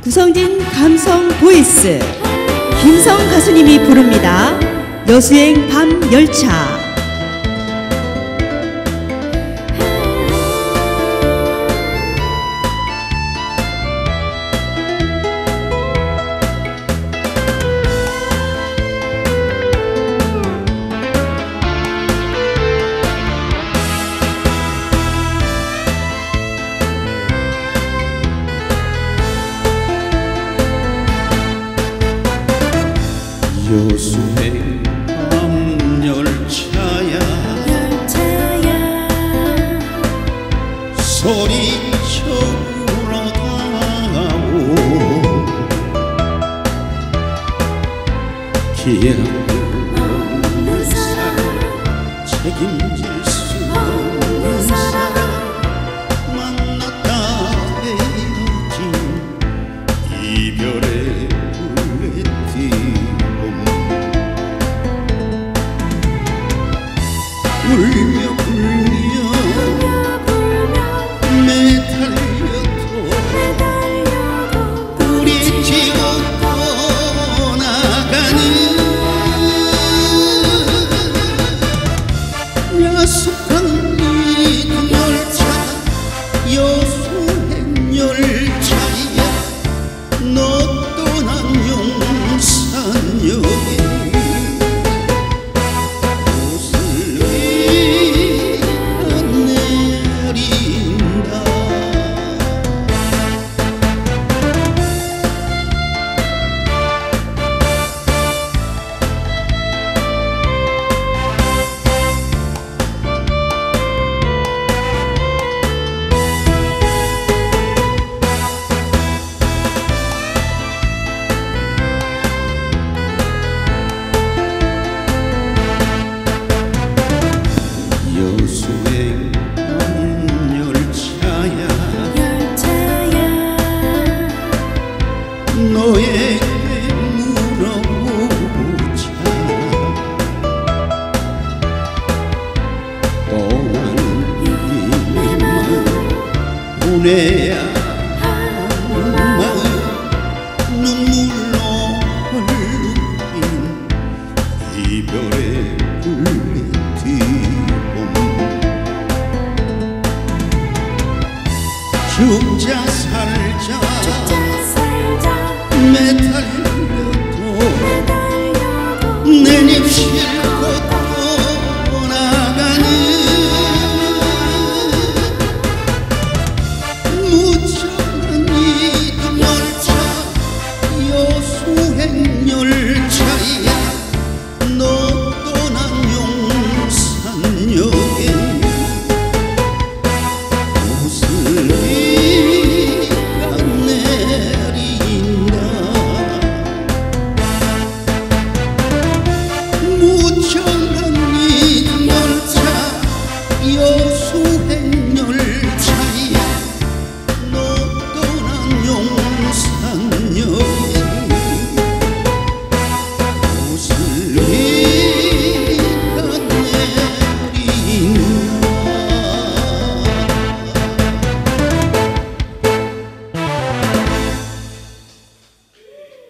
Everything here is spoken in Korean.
구성진 감성 보이스 김성 가수님이 부릅니다. 여수행 밤 열차. 여수행 밤열차야 소리쳐 울어다오 기약 없는 사람 책임질 수 없는 사람 만났다 헤어진 이별의 울며 불며 매달려도 우리 지옥 떠나가는 야속한 이 열차 여수행 열차야 너 떠난 용산역에 여수행 밤열차야 너에게 물어보자 떠나는 이만 보내야 하는 마음 눈물로 흘린 이별의 불빛 죽자 살자 매달려도 내 입실